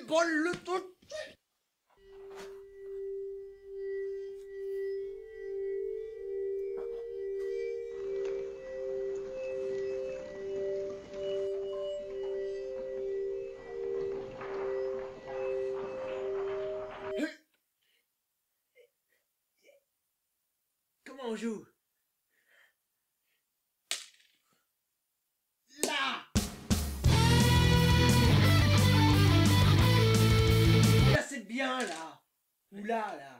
pas le truc. Comment on joue? Là! Là c'est bien là! Ou là, là!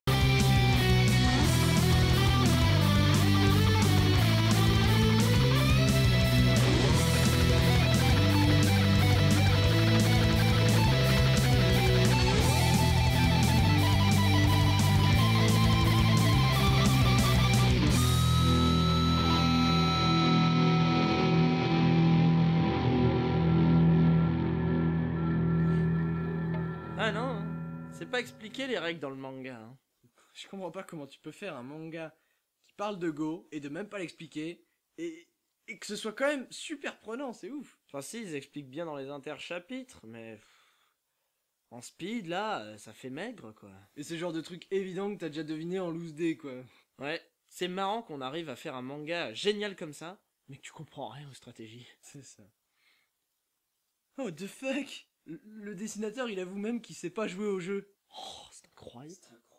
Ah non, hein. C'est pas expliqué les règles dans le manga. Hein. Je comprends pas comment tu peux faire un manga qui parle de Go et de même pas l'expliquer et que ce soit quand même super prenant, c'est ouf. Enfin si, ils expliquent bien dans les interchapitres, mais... En speed, là, ça fait maigre, quoi. Et c'est le genre de truc évident que t'as déjà deviné en loose day, quoi. Ouais, c'est marrant qu'on arrive à faire un manga génial comme ça, mais que tu comprends rien aux stratégies. C'est ça. Oh, what the fuck? Le dessinateur, il avoue même qu'il sait pas jouer au jeu. Oh, c'est incroyable.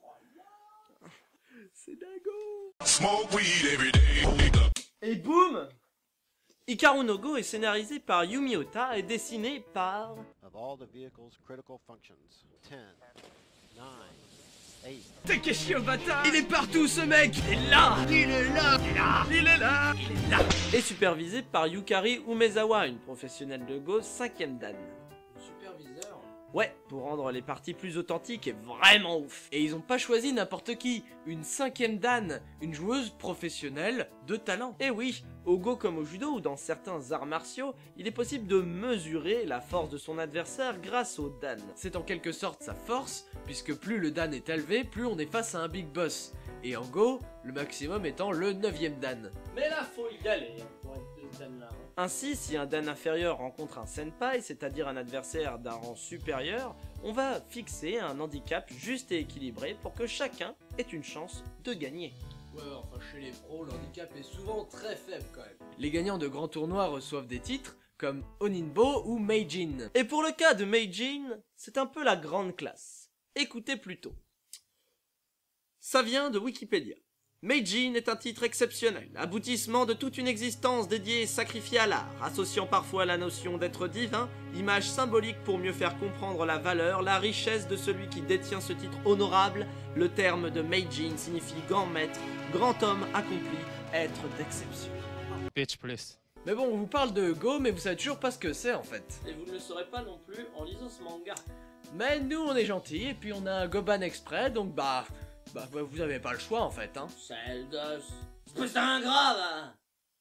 C'est dingo. Smoke weed every day. Et boum! Hikaru no Go est scénarisé par Yumi Ota et dessiné par... Of all the vehicle's critical functions, 10, 9, 8. Takeshi Obata! Il est partout, ce mec! Il est là! Il est là! Il est là! Il est là! Il est là! Et supervisé par Yukari Umezawa, une professionnelle de Go 5ème dan. Superviseur. Ouais, pour rendre les parties plus authentiques et vraiment ouf. Et ils ont pas choisi n'importe qui. Une 5ème dan, une joueuse professionnelle de talent. Et oui, au Go comme au judo ou dans certains arts martiaux, il est possible de mesurer la force de son adversaire grâce au dan. C'est en quelque sorte sa force, puisque plus le dan est élevé, plus on est face à un big boss. Et en Go, le maximum étant le 9ème dan. Mais là, faut y aller pour être de ce dan-là. Ainsi, si un dan inférieur rencontre un senpai, c'est-à-dire un adversaire d'un rang supérieur, on va fixer un handicap juste et équilibré pour que chacun ait une chance de gagner. Ouais, enfin chez les pros, le handicap est souvent très faible quand même. Les gagnants de grands tournois reçoivent des titres comme Oninbo ou Meijin. Et pour le cas de Meijin, c'est un peu la grande classe. Écoutez plutôt. Ça vient de Wikipédia. Meijin est un titre exceptionnel, aboutissement de toute une existence dédiée et sacrifiée à l'art, associant parfois la notion d'être divin, image symbolique pour mieux faire comprendre la valeur, la richesse de celui qui détient ce titre honorable. Le terme de Meijin signifie grand maître, grand homme accompli, être d'exception. Bitch, please. Mais bon, on vous parle de Go, mais vous savez toujours pas ce que c'est en fait. Et vous ne le saurez pas non plus en lisant ce manga. Mais nous on est gentils, et puis on a un Goban Express, donc bah vous avez pas le choix en fait, hein. Sale gosse. C'est un grave, hein.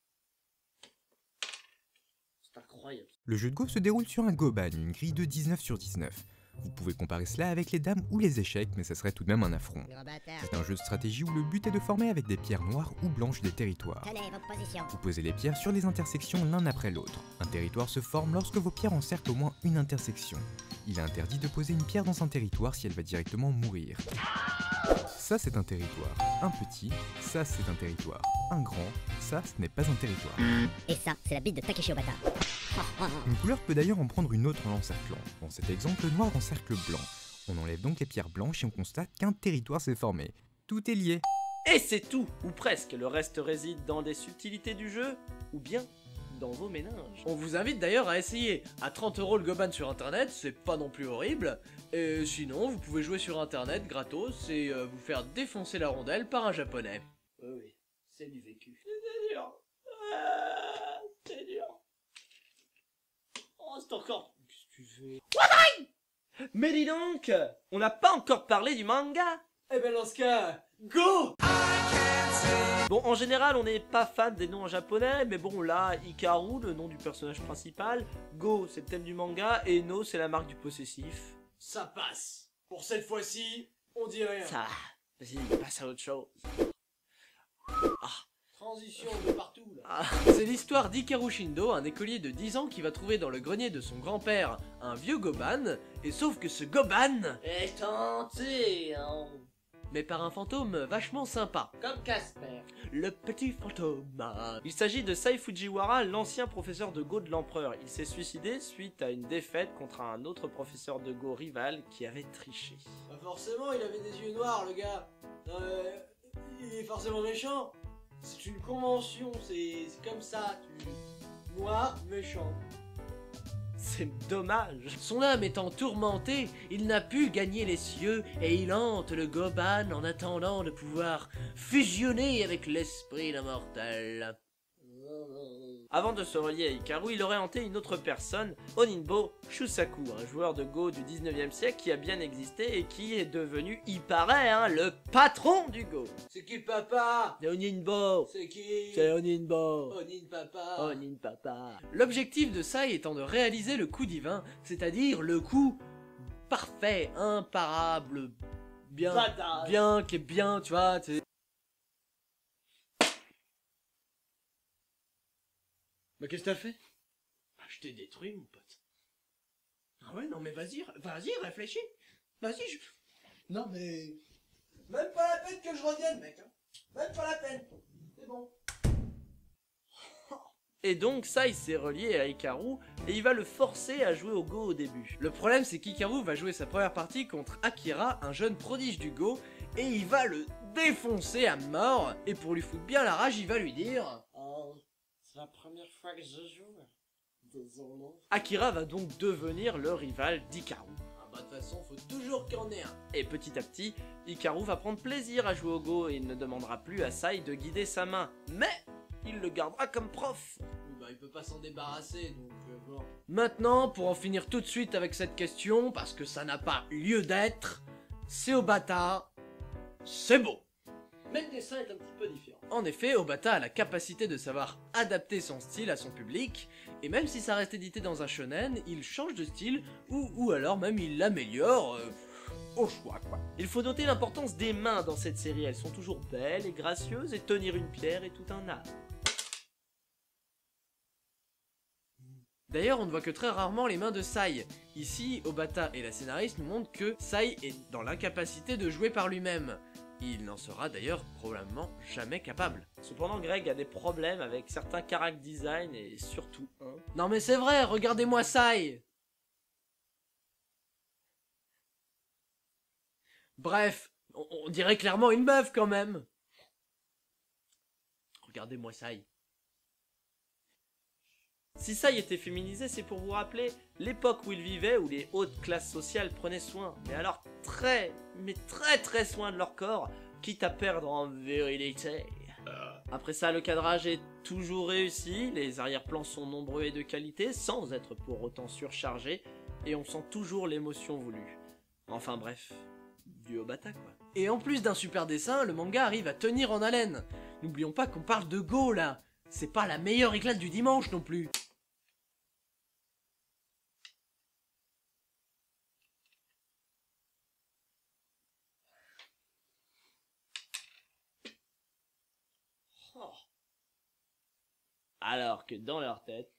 C'est incroyable. Le jeu de Go se déroule sur un Goban, une grille de 19 sur 19. Vous pouvez comparer cela avec les dames ou les échecs, mais ça serait tout de même un affront. C'est un jeu de stratégie où le but est de former avec des pierres noires ou blanches des territoires. Vous posez les pierres sur des intersections l'un après l'autre. Un territoire se forme lorsque vos pierres encerclent au moins une intersection. Il est interdit de poser une pierre dans un territoire si elle va directement mourir. Ça c'est un territoire, un petit, ça c'est un territoire, un grand, ça ce n'est pas un territoire. Et ça, c'est la bite de Takeshi Obata. Une couleur peut d'ailleurs en prendre une autre en l'encerclant. Dans cet exemple, le noir encercle blanc. On enlève donc les pierres blanches et on constate qu'un territoire s'est formé. Tout est lié. Et c'est tout, ou presque. Le reste réside dans des subtilités du jeu, ou bien dans vos méninges. On vous invite d'ailleurs à essayer. À 30 € le Goban sur internet, c'est pas non plus horrible. Et sinon, vous pouvez jouer sur internet gratos et vous faire défoncer la rondelle par un japonais. Oui, c'est du vécu. C'est dur. C'est dur. Oh, c'est encore... Qu'est-ce que tu fais? Mais dis donc, on n'a pas encore parlé du manga. Eh ben dans ce cas, go! Bon, en général, on n'est pas fan des noms en japonais, mais bon, là, Hikaru, le nom du personnage principal, Go, c'est le thème du manga, et No, c'est la marque du possessif. Ça passe. Pour cette fois-ci, on dit rien. Ça va. Vas-y, passe à autre chose. Ah, Transition de partout là. Ah. C'est l'histoire d'Hikaru Shindo, un écolier de 10 ans qui va trouver dans le grenier de son grand-père un vieux goban, et sauf que ce goban est hanté, hein, mais par un fantôme vachement sympa. comme Casper. Le petit fantôme. Il s'agit de Sai Fujiwara, l'ancien professeur de Go de l'empereur. Il s'est suicidé suite à une défaite contre un autre professeur de Go rival qui avait triché. Bah forcément, il avait des yeux noirs, le gars. Il est forcément méchant. C'est une convention, c'est comme ça. Noir, méchant. C'est dommage. Son âme étant tourmentée, il n'a pu gagner les cieux et il hante le goban en attendant de pouvoir fusionner avec l'esprit d'un mortel. Avant de se relier à Hikaru, il aurait hanté une autre personne, Oninbo Shusaku, un joueur de Go du 19e siècle qui a bien existé et qui est devenu, il paraît, hein, le patron du Go. C'est qui papa? C'est Oninbo. C'est qui? C'est Oninbo. Onin papa. Onin papa. L'objectif de Sai étant de réaliser le coup divin, c'est-à-dire le coup parfait, imparable, bien, Badass. bien, qui est bien, tu vois, Bah qu'est-ce que t'as fait? Bah je t'ai détruit mon pote. Ah ouais non mais vas-y réfléchis. Vas-y Non mais... Même pas la peine que je revienne mec hein. Même pas la peine. C'est bon. Et donc Sai s'est relié à Hikaru et il va le forcer à jouer au Go au début. Le problème c'est qu'Hikaru va jouer sa première partie contre Akira, un jeune prodige du Go, et il va le défoncer à mort, et pour lui foutre bien la rage il va lui dire... C'est la première fois que je joue. Désolé. Akira va donc devenir le rival d'Hikaru. Ah bah de toute façon faut toujours qu'il y en ait un. Et petit à petit, Hikaru va prendre plaisir à jouer au Go et il ne demandera plus à Sai de guider sa main. Mais il le gardera comme prof. Oui, bah il peut pas s'en débarrasser donc bon. Maintenant pour en finir tout de suite avec cette question, parce que ça n'a pas lieu d'être, c'est Obata, c'est beau. Mais le dessin est un petit peu différent. En effet, Obata a la capacité de savoir adapter son style à son public, et même si ça reste édité dans un shonen, il change de style, ou alors même il l'améliore, au choix quoi. Il faut noter l'importance des mains dans cette série, elles sont toujours belles et gracieuses et tenir une pierre est tout un art. D'ailleurs, on ne voit que très rarement les mains de Sai. Ici, Obata et la scénariste nous montrent que Sai est dans l'incapacité de jouer par lui-même. Il n'en sera d'ailleurs probablement jamais capable. Cependant, Greg a des problèmes avec certains character design et surtout un. Non mais c'est vrai, regardez-moi Sai. Bref, on dirait clairement une meuf quand même. Regardez-moi Sai. Si Sai était féminisé, c'est pour vous rappeler l'époque où il vivait, où les hautes classes sociales prenaient soin, mais alors très soin de leur corps, quitte à perdre en virilité. Après ça, le cadrage est toujours réussi, les arrière-plans sont nombreux et de qualité, sans être pour autant surchargés, et on sent toujours l'émotion voulue. Enfin bref, du Obata quoi. Et en plus d'un super dessin, le manga arrive à tenir en haleine. N'oublions pas qu'on parle de Go là. C'est pas la meilleure éclate du dimanche non plus. Alors que dans leur tête...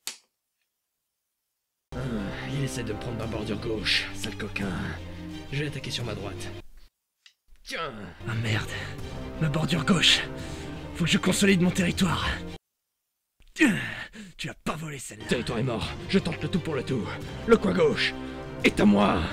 Il essaie de me prendre ma bordure gauche, sale coquin. Je vais attaquer sur ma droite. Tiens. Ah merde. Ma bordure gauche. Faut que je consolide mon territoire. Tu l'as pas volé celle-là. Le territoire est mort. Je tente le tout pour le tout. Le coin gauche est à moi.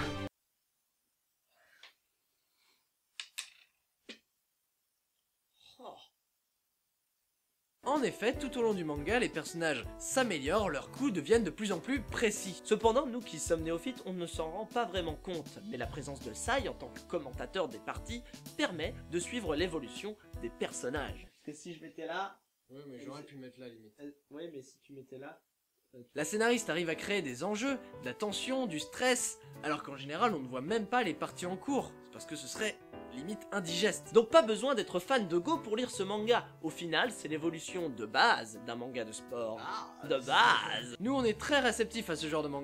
En effet, tout au long du manga, les personnages s'améliorent, leurs coups deviennent de plus en plus précis. Cependant, nous qui sommes néophytes, on ne s'en rend pas vraiment compte, mais la présence de Sai en tant que commentateur des parties permet de suivre l'évolution des personnages. Que si je m'étais là... Oui, mais j'aurais pu mettre là limite. Oui, mais si tu m'étais là... La scénariste arrive à créer des enjeux, de la tension, du stress, alors qu'en général on ne voit même pas les parties en cours. C'est parce que ce serait limite indigeste. Donc pas besoin d'être fan de Go pour lire ce manga. Au final, c'est l'évolution de base d'un manga de sport. De base. Nous on est très réceptifs à ce genre de manga.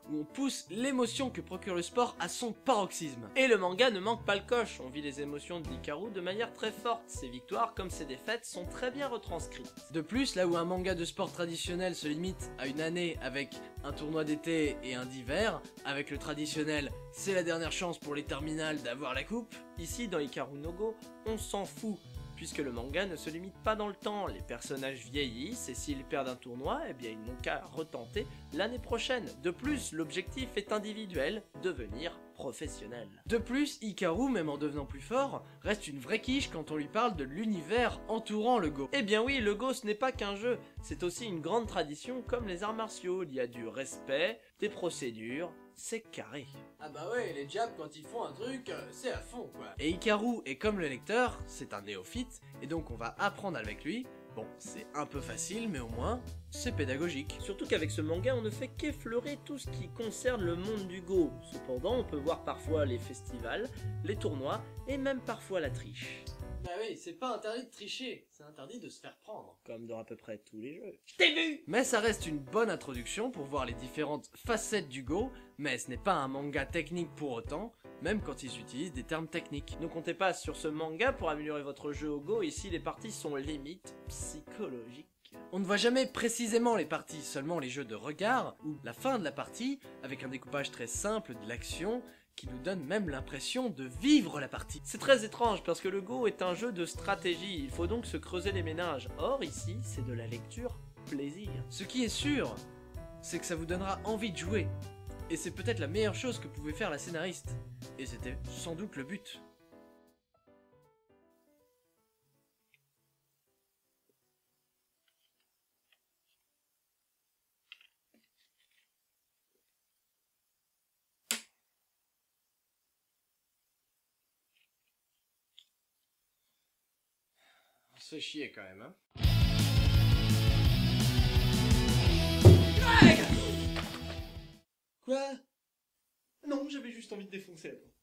où on pousse l'émotion que procure le sport à son paroxysme. Et le manga ne manque pas le coche, on vit les émotions de Hikaru de manière très forte, ses victoires comme ses défaites sont très bien retranscrites. De plus, là où un manga de sport traditionnel se limite à une année avec un tournoi d'été et un d'hiver, avec le traditionnel c'est la dernière chance pour les terminales d'avoir la coupe, ici dans Hikaru no Go, on s'en fout. Puisque le manga ne se limite pas dans le temps, les personnages vieillissent et s'ils perdent un tournoi, eh bien ils n'ont qu'à retenter l'année prochaine. De plus, l'objectif est individuel, devenir professionnel. De plus, Hikaru, même en devenant plus fort, reste une vraie quiche quand on lui parle de l'univers entourant le Go. Eh bien oui, le Go ce n'est pas qu'un jeu, c'est aussi une grande tradition comme les arts martiaux, il y a du respect, des procédures, c'est carré. Ah bah ouais, les Japs quand ils font un truc, c'est à fond quoi. Et Hikaru est comme le lecteur, c'est un néophyte, et donc on va apprendre avec lui. Bon, c'est un peu facile, mais au moins, c'est pédagogique. Surtout qu'avec ce manga, on ne fait qu'effleurer tout ce qui concerne le monde du Go. Cependant, on peut voir parfois les festivals, les tournois, et même parfois la triche. Bah oui, c'est pas interdit de tricher, c'est interdit de se faire prendre. Comme dans à peu près tous les jeux. Je t'ai vu! Mais ça reste une bonne introduction pour voir les différentes facettes du Go, mais ce n'est pas un manga technique pour autant, même quand ils utilisent des termes techniques. Ne comptez pas sur ce manga pour améliorer votre jeu au Go, ici les parties sont limite psychologiques. On ne voit jamais précisément les parties, seulement les jeux de regard, ou la fin de la partie, avec un découpage très simple de l'action, qui nous donne même l'impression de vivre la partie. C'est très étrange parce que le Go est un jeu de stratégie, il faut donc se creuser les méninges. Or ici, c'est de la lecture plaisir. Ce qui est sûr, c'est que ça vous donnera envie de jouer. Et c'est peut-être la meilleure chose que pouvait faire la scénariste. Et c'était sans doute le but. On se fait chier quand même, hein. Quoi? Non, j'avais juste envie de défoncer la porte.